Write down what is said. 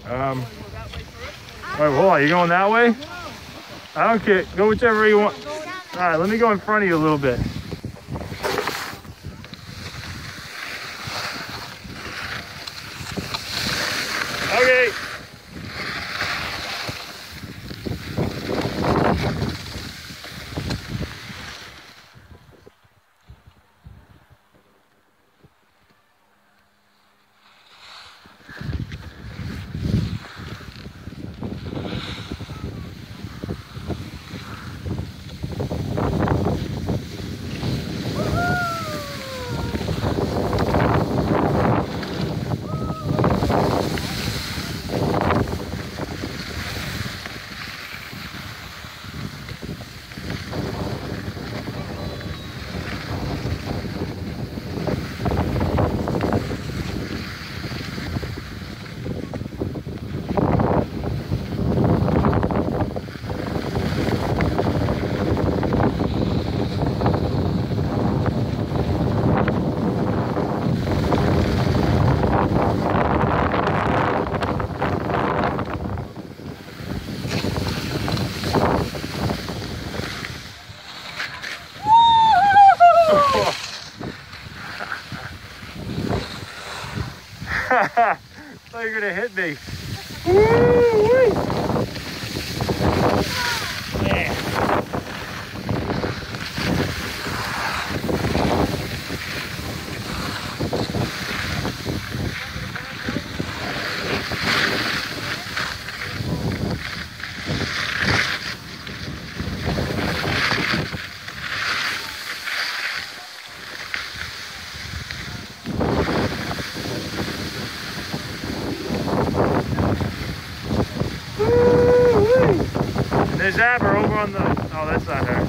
Wait, hold on, you going that way? I don't care, go whichever you want. All right, let me go in front of you a little bit. Okay. I thought you were gonna hit me. Woo-wee. Yeah. There's Amber over on the, oh, that's not her.